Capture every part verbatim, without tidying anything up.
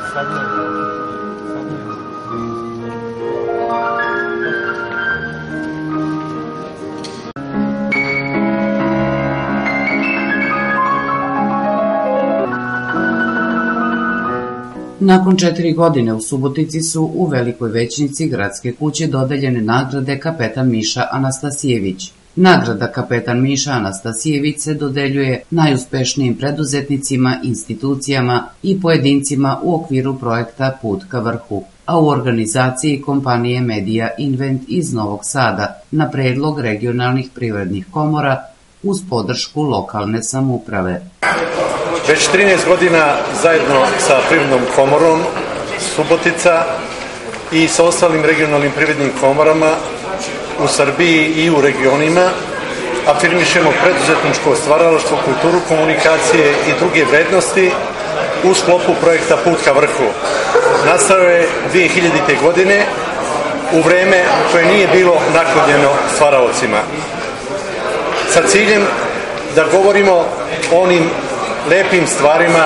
Nakon četiri godine u Subotici su u Velikoj Većnici Gradske kuće dodeljene nagrade Kapetan Miša Anastasijević. Nagrada Kapetan Miša Anastasijević se dodeljuje najuspešnijim preduzetnicima, institucijama i pojedincima u okviru projekta Put ka vrhu, a u organizaciji kompanije Media Invent iz Novog Sada na predlog regionalnih privrednih komora uz podršku lokalne samouprave. Već trinaest godina zajedno sa Privrednom komorom Subotica i sa ostalim regionalnim privrednim komorama u Srbiji i u regionima afirmišemo preduzetničko stvaralaštvo, kulturu komunikacije i druge vrednosti u sklopu projekta Put ka vrhu. Nastao je dve hiljadite. godine u vreme koje nije bilo naklonjeno stvaraocima, sa ciljem da govorimo o onim lepim stvarima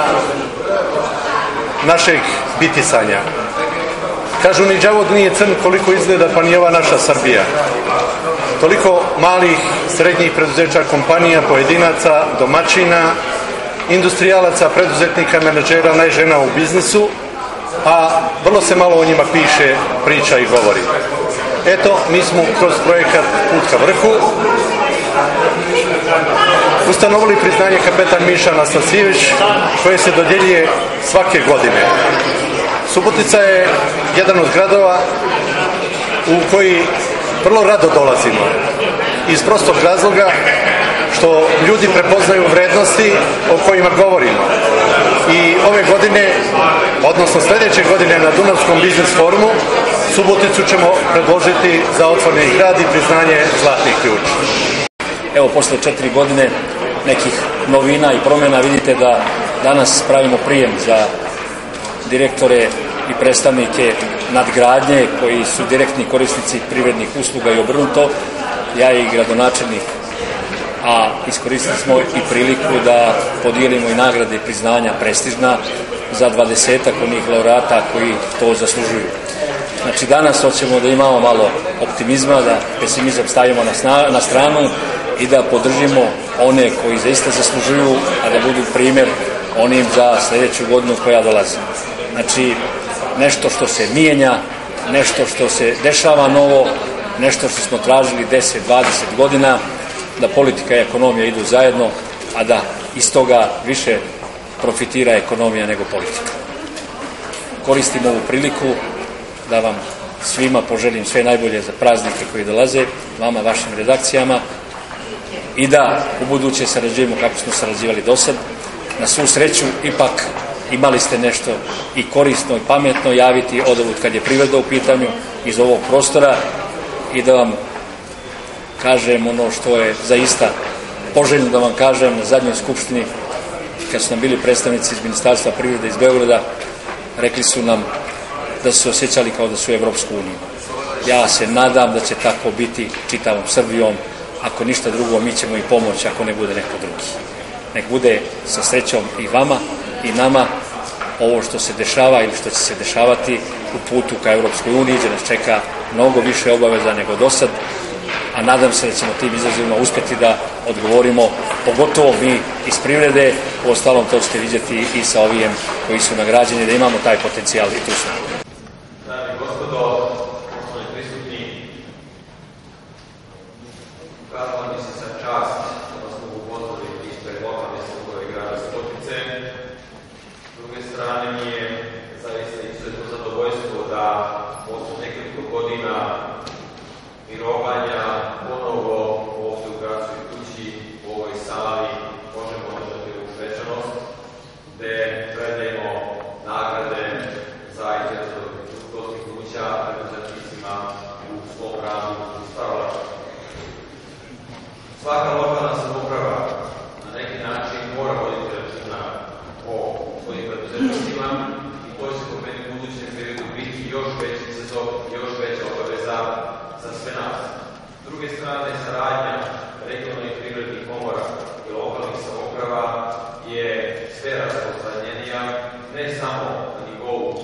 našeg bitisanja. Kažu, ni đavo nije crn koliko izgleda, pa ni ova naša Srbija. Toliko malih, srednjih preduzeća, kompanija, pojedinaca, domaćina, industrijalaca, preduzetnika, menadžera, najžena u biznisu, a vrlo se malo o njima piše, priča i govori. Eto, mi smo kroz projekat Put ka vrhu ustanovili priznanje Kapetan Miša Anastasijević, koje se dodjeljuje svake godine. Subotica je jedan od gradova u koji vrlo rado dolazimo, iz prostog razloga što ljudi prepoznaju vrednosti o kojima govorimo. I ove godine, odnosno sljedeće godine na Dunavskom biznis forumu, Suboticu ćemo predložiti za otvoreni grad i priznanje Zlatni ključ. Evo, posle četiri godine nekih novina i promjena, vidite da danas pravimo prijem za direktore i predstavnike nadgradnje koji su direktni korisnici privrednih usluga i obrnuto. Ja i gradonačelnik, a iskoristili smo i priliku da podijelimo i nagrade i priznanja prestižna za dvadesetak onih laureata koji to zaslužuju. Znači, danas hoćemo da imamo malo optimizma, da pesimizam stavimo na stranu i da podržimo one koji zaista zaslužuju, a da budu primjer onim za sljedeću godinu koja dolazi. Znači, nešto što se mijenja, nešto što se dešava novo, nešto što smo tražili deset dvadeset godina, da politika i ekonomija idu zajedno, a da iz toga više profitira ekonomija nego politika. Koristim ovu priliku da vam svima poželim sve najbolje za praznike koji dolaze, vama, vašim redakcijama, i da u buduće sarađujemo kako smo sarađivali do sad. Na svu sreću, ipak imali ste nešto i korisno i pametno javiti odavut kad je privreda u pitanju iz ovog prostora, i da vam kažem ono što je zaista poželjno da vam kažem. Na zadnjoj skupštini, kad su nam bili predstavnici iz Ministarstva privrede iz Beograda, rekli su nam da su se osjećali kao da su u Evropsku uniju. Ja se nadam da će tako biti čitavom Srbijom. Ako ništa drugo, mi ćemo i pomoći ako ne bude neko drugi. Nek bude sa srećom i vama i nama ovo što se dešava ili što će se dešavati u putu ka Evropskoj uniji, gdje nas čeka mnogo više obaveza nego do sad, a nadam se da ćemo tim izazovima uspjeti da odgovorimo, pogotovo mi iz privrede. U ostalom, to ćete vidjeti i sa ovim koji su nagrađeni, da imamo taj potencijal i tu smo. Dame i gospodo, poštovani prisutni, ukazala mi se sa čast da vas mogu pozdraviti ispred lokalne samouprave grada Subotice. S druge strane mi je zaista izuzetno zadovoljstvo da posle nekoliko godina mirovanja ponovo ovdje u gradskoj kući, u ovoj sali, možemo održati ovu svečanost gde predajemo nagrade za izuzetno dostignuća preduzetnicima u svom radu u stvaralaštvu. Svaka lokalna samouprava na neki način mora voditi računa o svojim preduzetnicima i to će po meni u budućem periodu biti još veći izazov i još veća obaveza za sve nas. S druge strane, saradnja regionalnih privrednih komora i lokalnih samouprava je sve rasprostranjenija, ne samo na nivou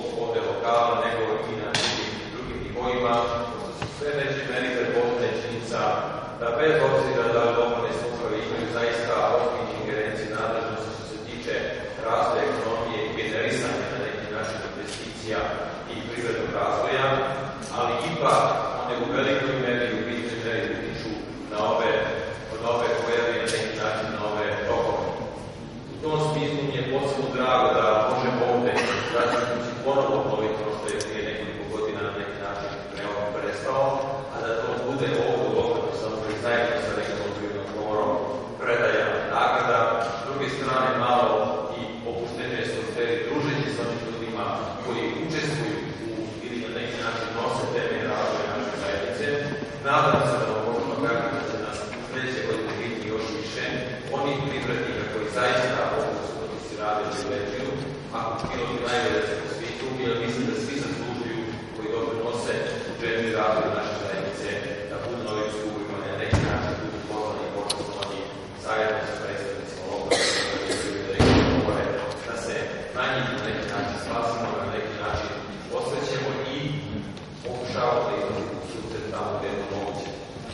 razvoja ekonomije i generisanja na neki način investicija i privrednog razvoja, ali ipak one u velikoj meri u bitnoj meri utiču na ove, na ove pojave i na neki način na ove tokove. U tom smislu mi je posebno drago da možemo ovde građanski ponovno obnoviti ono što je prije nekoliko godina na neki način prestao, a da to bude ovdje u lokalnoj samoupravi zajedno sa regionalnom privrednom komorom predaja nagrada. S druge strane, malo i opuštenje se u sferi druženja sa onim ljudima koji učestvuju u ili na neki način nose teme razvoja naše zajednice. Nadam se da vam možemo kažem da će nas sljedeće godine biti još više onih privrednika koji zaista ovdje su potici rade i leđuju, ako piloti najbolje se po svijetu, jer mislim da svi zaslužuju koji dobro nose željni razvoj naše zajednice, da budu na ovim skupima, na neki način budu pozvani i počastovani zajedno sa predstavnicima lokalne, da se na njih na neki način spasimo, na neki način osvećemo i pokušavamo da izlazimo u susret tamo gdje je to moguće.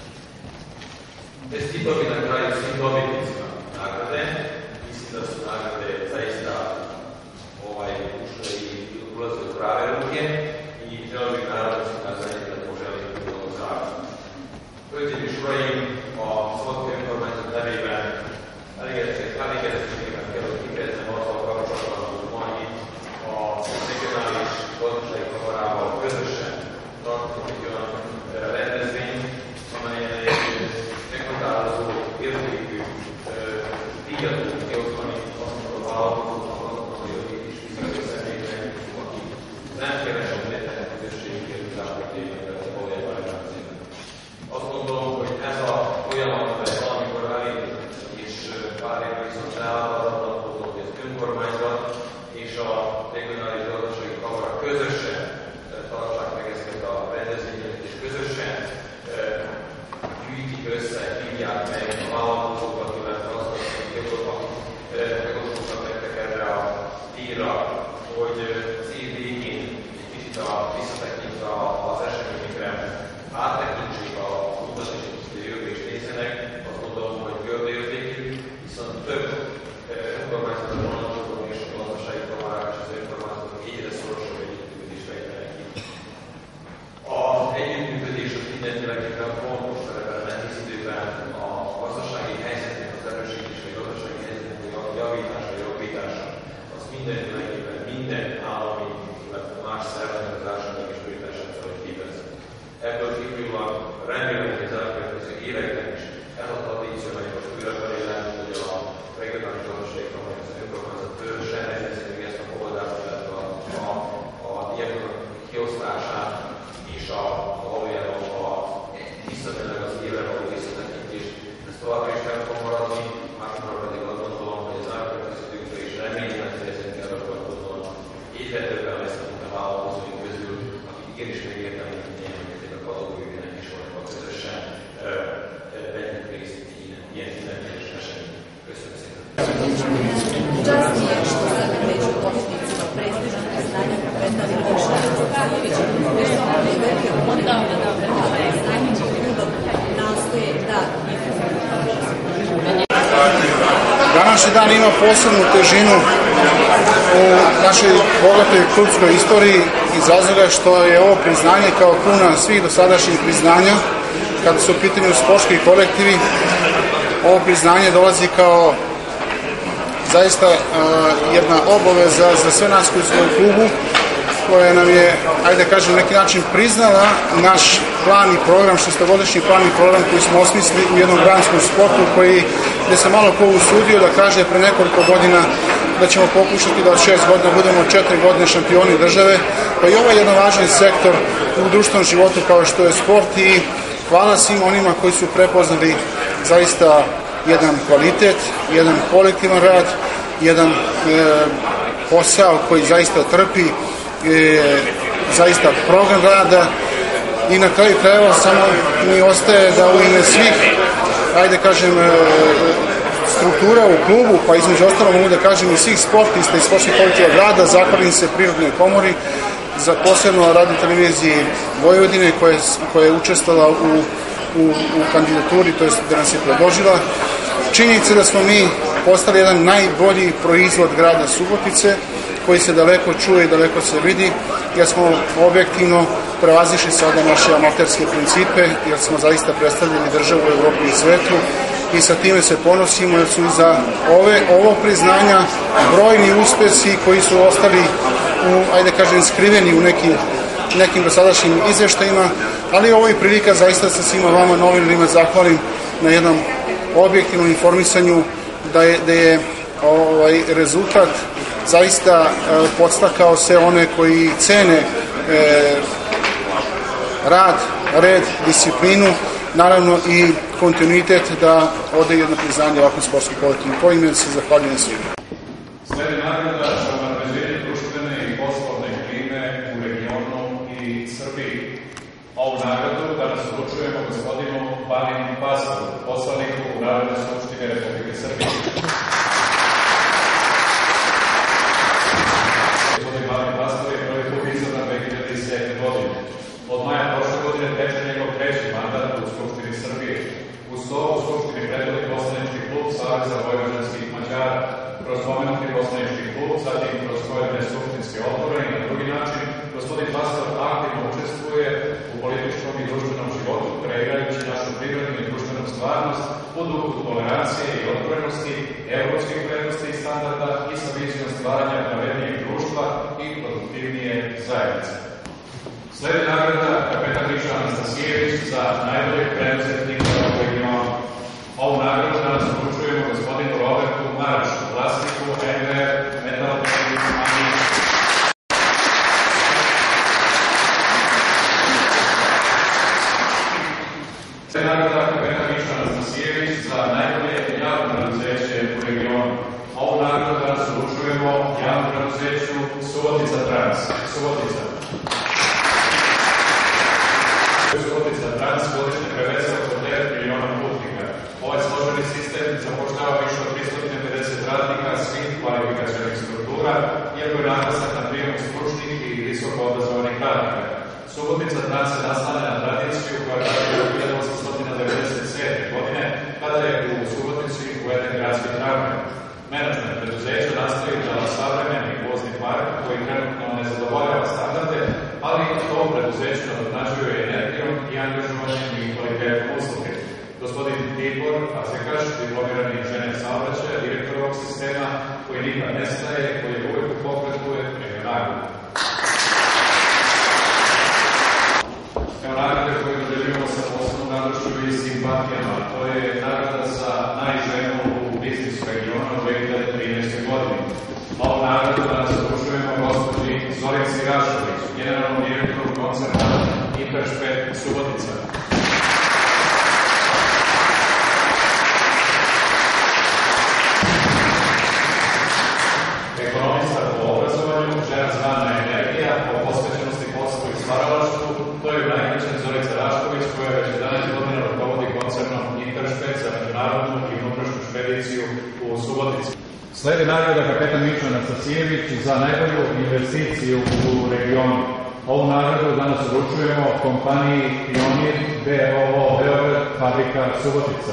Čestitao bi na kraju svim dobitnicima nagrade. Mislim da su nagrade zaista ovaj, ušle i ulaze u prave ruke i želim bih naravno da se nagrade da poželim mnogo zdravlja. Heute besprechen wir Software-Informationsdarüber, Alligator-Techniker, Kerotiker, Motor-Kopfschalter, regionális gazdasági kamarával közösen tartunk egy olyan rendezvényt, amelyen egy meghatározó értékű díjat tudunk kiosztani azoknak a vállalkozóknak, azoknak a jogi és fizikai személyeknek, akik nem keresnek internet közösségi kérdőzápot években a valójában rendezvényben. Azt gondolom, hogy ez a folyamat, amely valamikor elindult, és pár évvel viszont leállhatatlan hozott, hogy az önkormányzat és a regionális gazdasági kamara közösen tartsák meg ezeket a rendezvényeket, és közösen gyűjtik össze, hívják meg a vállalkozókat, illetve azokat, akik megosztottak nektek erre a díjra, hogy az év végén egy kicsit a visszatekintve az eseményekre áttekintsék a utat és a jövőbe is nézzenek. Azt gondolom, hogy gördőértékű, viszont több önkormányzatot vonatkozó és a gazdasági kamarák és az önkormányzatok egyre szorosabb együttműködést fejtenek ki. Az együttműködés az mindenféleképpen fontos szerepel, mert hisz időben a gazdasági helyzetnek az erősítése, a gazdasági helyzetnek a javítása, a jobbítása, az mindenféleképpen minden állami, illetve más szervezet az társadalmi és prioritását kell, hogy képez. Ebből kifolyólag remélem, hogy az elkövetkező években is ez a tradíció, amely most újra felélem, hogy a regionális gazdasági kamara, az önkormányzat közösen rendezi meg ezt a fogadást, illetve a, a, a diákok kiosztását és a, a valójában a visszatérnek az évre való visszatekintést. Ez továbbra is nem fog maradni, másokra pedig azt gondolom, hogy az elkövetkező időkben is remélem, hogy ezekkel kapcsolatban egyre többen lesznek a vállalkozóink közül, akik igenis megértenek, hogy milyen a pedagógiának is valóban közösen vegyünk részt ilyen mindenféles eseményen. Köszönöm szépen! Čast mi je što sam među dobitnicima prestižnog priznanja kapetana Miša Anastasiovića, jer su oni veliki odavno priznanjem trudom nastoje da Današnji dan ima posebnu težinu u našoj bogatoj klubskoj istoriji iz razloga što je ovo priznanje kao kruna svih dosadašnjih priznanja kada su u pitanju sportski kolektivi. Ovo priznanje dolazi kao zaista uh, jedna obaveza za sve nas koji smo u klubu, koja nam je, ajde kažem, na neki način priznala naš plan i program, šestogodišnji plan i program koji smo osmislili u jednom granskom sportu koji, gde se malo ko usudio da kaže pre nekoliko godina da ćemo pokušati da od šest godina budemo četiri godine šampioni države, pa i ovo je jedan važan sektor u društvenom životu kao što je sport i hvala svim onima koji su prepoznali zaista jedan kvalitet, jedan kolektivan rad, jedan e, posao koji zaista trpi e, zaista program rada i na kraju krajeva samo mi ostaje da u ime svih, ajde kažem, e, struktura u klubu, pa između ostalo mogu da kažem i svih sportista i sportskih kolektiva grada, zahvalim se Prirodnoj komori, za posebno radio televiziji Vojvodine koja, koja je učestvala u, u, u kandidaturi, to jest da nas je predložila. činjenica da smo mi postali jedan najbolji proizvod grada Subotice, koji se daleko čuje i daleko se vidi, jer smo objektivno prevazišli sada naše amaterske principe, jer smo zaista predstavljeni državu u Evropi i svetu i sa time se ponosimo, jer su iza ove, ovo priznanja brojni uspesi koji su ostali, u, ajde kažem, skriveni u neki, nekim dosadašnjim izveštajima, ali ovo je prilika zaista sa svima vama novinarima zahvalim na jednom objektivnom informisanju da je, da je ovaj rezultat zaista e, podstakao sve one koji cene e, rad, red, disciplinu, naravno i kontinuitet da ode jedno priznanje ovakvom sportskom kolektivu. Po ime se zahvaljujem svima. Sledi nagrada za unapređenje društvene i poslovne klime u regionu i Srbiji. Ovu nagradu danas uručujemo gospodinu Balinu Pastoru, poslaniku u Narodnoj skupštini Republike Srbije. Gospodin Balin Pastor je prvi put izabran dve hiljade sedme. godine. Od maja prošle godine teče njegov treći mandat u Skupštini Srbije. Uz to u Skupštini predvodi poslanički klub Saveza vojvođanskih Mađara. Kroz pomenuti poslanički klub, zatim kroz pojedine skupštinske odbore i na drugi način, gospodin Pastor aktivno učestvuje u političkom i društvenom životu, kreirajući našu privrednu i društvenu stvarnost u duhu tolerancije i otvorenosti, evropskih vrednosti i standarda i sa vizijom stvaranja pravednijeg društva i produktivnije zajednice. Sledi nagrada kapetan Miša Anastasijević za najboljeg preduzetnika u regionu. Ovu nagradu danas uručujemo gospodinu Robertu Marašu, vlasniku en ve er Metal Manija. Sledi nagrada kapetan Miša Anastasijević za najbolje javno preduzeće u regionu. Ovu nagradu danas uručujemo javnom preduzeću Subotica Trans. Subotica. Subotica Trans godišnje preveze oko devet miliona putnika. Ovaj složeni sistem zapošljava više od tristo pedeset radnika svih kvalifikacionih struktura, iako je naglasak na prijemu stručnih i visoko obrazovanih radnika. Subotica Trans se naslanja na tradiciju koja je od hiljadu osamsto devedeset sedme. godine, kada je u Subotici uveden gradski tramvaj. Menadžment preduzeća nastavi da savremeni vozni park koji trenutno ne zadovoljava standarde, ali to preduzeće nadoknađuje energijom i angažovanjem i kvalitetom usluge. Gospodin Tibor Azekaš, diplomirani inženjer saobraćaja, direktor ovog sistema koji nikad nestaje, koji je uvek u pokretu, prema nagradu. Evo nagrade koje dodeljujemo sa posebnom radošću i simpatijama. To je nagrada za najženu u biznisu regiona u dve hiljade trinaeste. godine. Ovu nagradu danas uručujemo gospođi Zorici Rašović, generalnom direktoru koncerna Interspet Subotica. Ekonomista po obrazovanju, žena zvana energija, po posvećenosti poslu i stvaralaštvu, to je najkraćen Zorica Rašković, koja već jedanaest godina rukovodi koncernom Interspet za međunarodnu i unutrašnju špediciju u Subotici. Sledi nagrada kapetan Miša Anastasijević za najbolju investiciju u regionu. Ovu nagradu danas uručujemo kompaniji Pionir de o o Beograd, fabrika Subotica.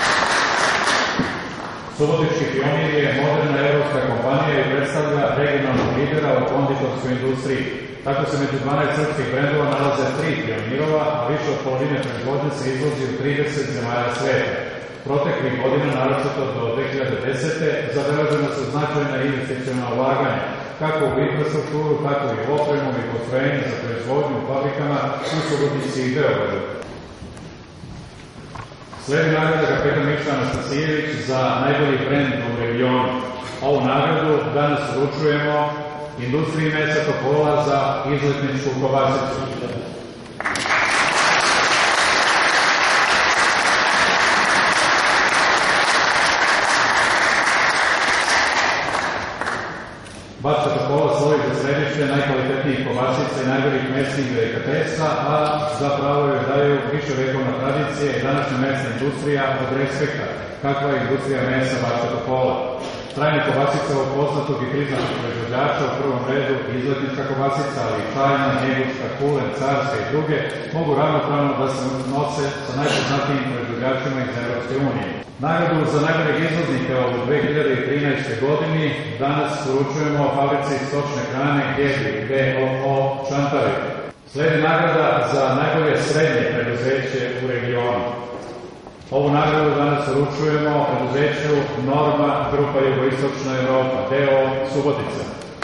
Subotički Pionir je moderna evropska kompanija i predstavlja regionalnog lidera u konditorskoj industriji. Tako se među dvanaest srpskih brendova nalaze tri Pionirova, a više od polovine proizvodnje se izvozi u trideset zemalja sveta. Proteklih godina, naročito do dve hiljade desete. zabeležena su značajna investiciona ulaganja, kako u infrastrukturu, tako i u opremu i postrojenje za proizvodnju u fabrikama u Subotici i Beogradu. Sledi nagrada kapetan Miša Anastasijević za najbolji brend u regionu. Ovu nagradu danas uručujemo industriji mesa Topola za izletničku kobasicu. Bačka Topola slovi za središte najkvalitetnijih kobasica i najboljih mesnih delikatesa, a zapravo joj daju više vekovna tradicija i današnja mesna industrija od respekta, kakva je industrija mesa Bačka Topola. Trajna kobasica ovog poznatog i priznatog proizvođača, u prvom redu izletnička kobasica, ali i čajna, njegoška, kulen, carska i druge, mogu ravnopravno da se nose sa najpoznatijim proizvođačima iz Evropske unije. Nagradu za najboljeg izvoznika u dve hiljade trinaestoj. godini danas uručujemo fabrici stočne hrane Gedi D O O Čantari. Sledi nagrada za najbolje srednje preduzeće u regionu. Ovu nagradu danas uručujemo preduzeću Norma Grupa Jugoistočna Evropa, D O O Subotica.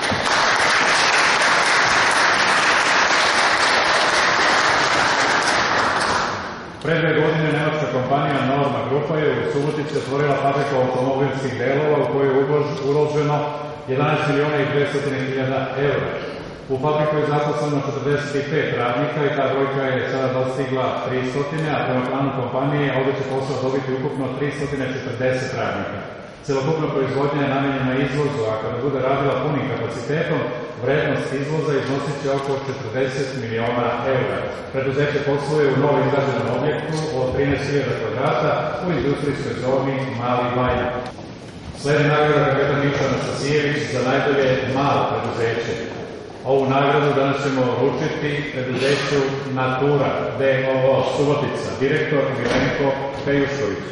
Pre dve godine nemačka kompanija Norma Grupa je u Subotici otvorila fabriku automobilskih delova u kojoj je uloženo jedanaest miliona i dvesta hiljada eura. U fabriku je zaposleno četrdeset pet radnika i ta brojka je sada dostigla tristo, a prema planu kompanije ovdje će posao dobiti ukupno tristo četrdeset radnika. Celokupna proizvodnja je namenjena izvozu, a kada bude radila punim kapacitetom, vrednost izvoza iznosit će oko četrdeset miliona eura. Preduzeće posluje u novo izgrađenom objektu od trinaest hiljada kvadrata u industrijskoj zoni Mali Bajnjak. Sledi nagrada kapetan Miša Anastasijević za najbolje malo preduzeće. Ovu nagradu danas ćemo uručiti preduzeću Natura D O O Subotica, direktor Milenko Pejušović.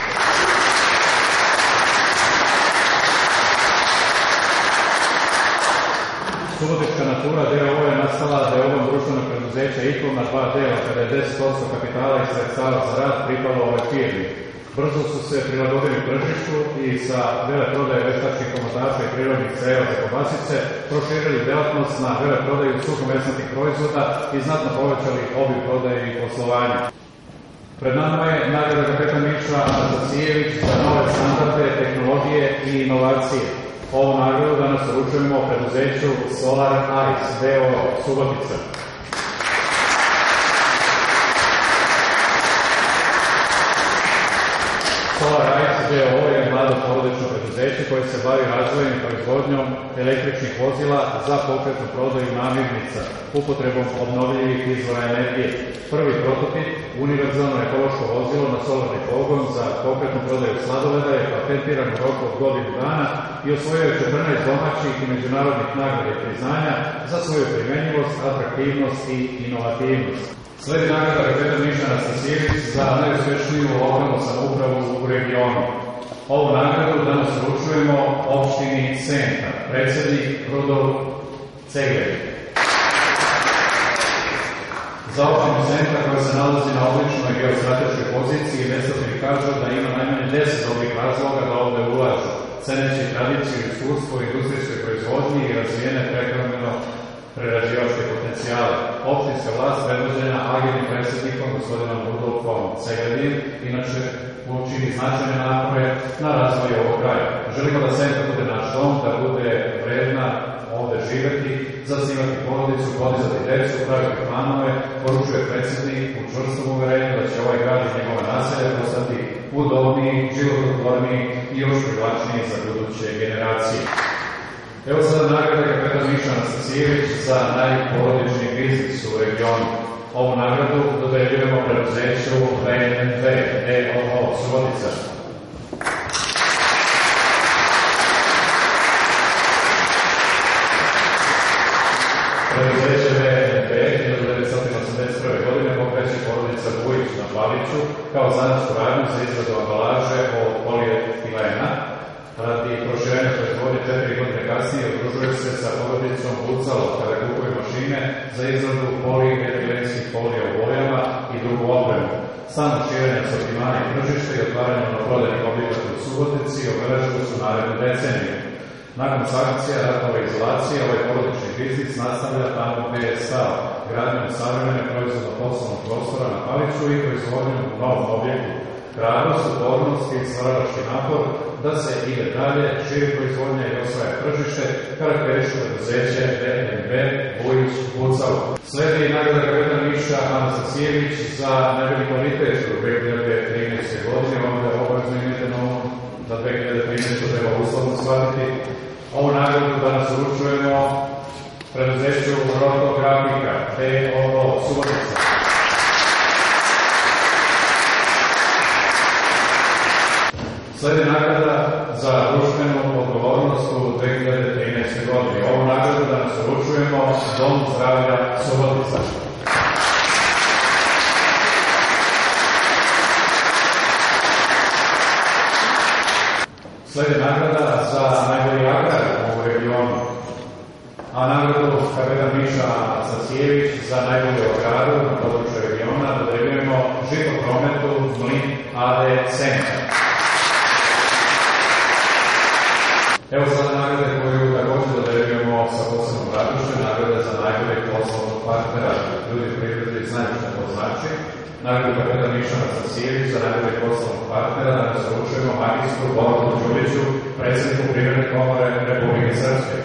Subotička Natura D O O je nastala da je ovom društvenog preduzeća I K O na dva dela, kada je deset posto kapitala i sredstava za rad pripalo ove firmi. Brzo su se prilagodili tržištu i sa veleprodaje veštačkih komotača i prirodnih creva za kobasice proširili delatnost na veleprodaju suhomesnatih proizvoda i znatno povećali obim prodaje i poslovanja. Pred nama je nagrada kapetan Miša Anastasijević za nove standarde, tehnologije i inovacije. Ovu nagradu danas uručujemo preduzeću Solar Ice D O O Subotica. Solar Ice D O O je mlado porodično preduzeće koje se bavi razvojem i proizvodnjom električnih vozila za pokretnu prodaju namirnica, upotrebom obnovljivih izvora energije. Prvi prototip, univerzalno ekološko vozilo na solarni pogon za pokretnu prodaju sladoleda je patentiran u roku od godinu dana i osvojio je četrnaest domaćih i međunarodnih nagrada i priznanja za svoju primenjivost, atraktivnost i inovativnost. Sledi nagrada kapetan Miša Anastasijević za najuspešniju lokalnu samoupravu u regionu. Ovu nagradu danas uručujemo opštini Senta, predsednik Rudolf Cegler. Za opštinu Senta koja se nalazi na odličnoj geostrateškoj poziciji, investitori kažu da ima najmanje deset dobrih razloga da ovde ulažu, ceneći tradiciju i iskustvo u industrijskoj proizvodnji i razvijene prehrambeno prerađivačke potencijale. Opštinska vlast predvođena agilnim predsednikom gospodinom Rudolfom Cegledin inače učini značajne napore na razvoj ovog kraja. Želimo da Senta bude naš dom, da bude vredna ovde živeti, zasnivati porodicu, podizati decu, praviti planove, poručuje predsednik u čvrstom uverenju da će ovaj grad i njegova naselja postati udobniji, živototvorniji i još privlačniji za buduće generacije. Evo sada nagrada kapetan Miša Anastasijević za najporodični biznis u regionu. Ovu nagradu dodeljujemo preduzeću B N D D O O Subotica. Preduzeće B N D hiljadu devetsto osamdeset prve. godine pokreće porodica Vujić na Paliću kao zanatsku radnju za izradu ambalaže od polietilena. Radi proširenja proizvodnje četiri godine kasnije udružuje se sa porodicom Bucalo kada kupuju mašine za izradu polietilenskih folija u bojama i drugu opremu. Samo širenje sortimana i tržišta i otvaranje monoprodajnih objekata u Subotici obeležili su narednu deceniju. Nakon sankcija, ratova i izolacije, ovaj porodični biznis nastavlja tamo gde je stao, gradnjom savremene proizvodno-poslovnog prostora na Paliću i proizvodnjom u novom objektu. Hrabrost, upornost i stvaralački napor da se ide dalje, širi proizvodnja i osvaja tržište, karakterišu preduzeće B N B Vujić Bucalo. Sledi nagrada kapetan Miša Anastasijević za najbolji kvalitet u dve hiljade trinaeste. godine. Ovdje obavezno imate na ovom za dve hiljade trinaeste. treba uslovno shvatiti. Ovu nagradu danas uručujemo preduzeću Rotografika D O O Subotica. Slede nagrada za društvenu odgovornost u dve hiljade trinaestoj. godini. Ovu nagradu danas uručujemo Dom zdravlja Subotica. Slede nagrada za najbolji agrar u regionu, a nagradu kapetan Miša Anastasijević za najbolju agraru na području regiona dodeljujemo Žitoprometu Mlin A D Senka. Evo sada nagrade koju također dodeljujemo sa posebnom radošću, nagrada za najboljeg poslovnog partnera. Ljudi privredi znaju što to znači. Nagradu kapetan Miša Anastasijević za najboljeg poslovnog partnera danas uručujemo magistru Borku Đuriću, predsjedniku Privredne komore Republike Srpske.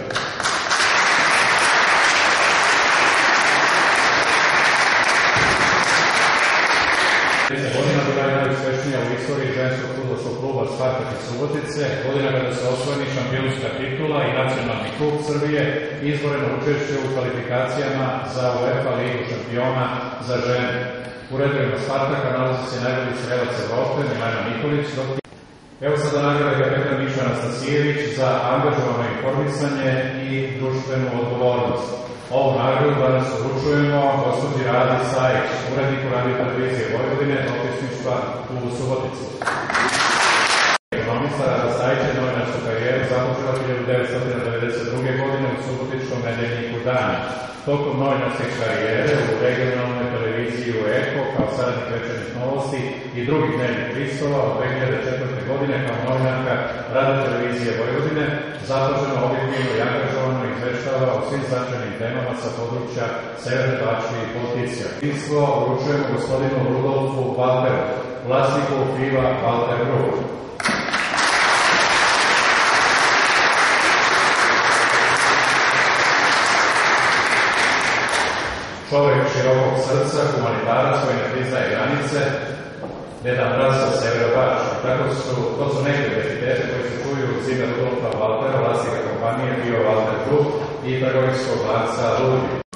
Godina bila je najuspešnija u istoriji ženskog fudbalskog kluba Spartak iz Subotice, godina kada se osvojeni šampionska titula i nacionalni klub Srbije, izboreno učešće u kvalifikacijama za UEFA ligu šampiona za žene. U redovima Spartaka nalazi se najbolji strelac Evrope, Milena Nikolić, dok evo sada nagrada kapetan Miša Anastasijević za angažovano informisanje i društvenu odgovornost. Ovu nagradu danas uručujemo gospođi Radi Sajić, uredniku Radio televizije Vojvodine, dopisništva u Subotici. Ekonomista Rada Sajić je novinarsku karijeru započela hiljadu devetsto devedeset druge. godine u subotičkom nedeljniku Dani. Tokom novinarske karijere u regionalnoj televiziji u Eko kao saradnik večernjih novosti i drugih dnevnih listova od dve hiljade četvrte. godine kao novinarka Radio televizije Vojvodine započeno objektivno i angažovano izveštava o svim značajnim temama sa područja Severne Bačke i Podtisja. Pismo uručujemo gospodinu Rudolfu Valteru, vlasniku piva Valter Group. Čovek širokog srca, humanitarac koji ne priznaje granice, Deda Mraz sa Severa Bačke. Tako su, to su neke identitete koji se čuju uz ime Rudolfa Valtera, vlasnika kompanije Bio Valter Group i trgovinskog lanca Ludvig.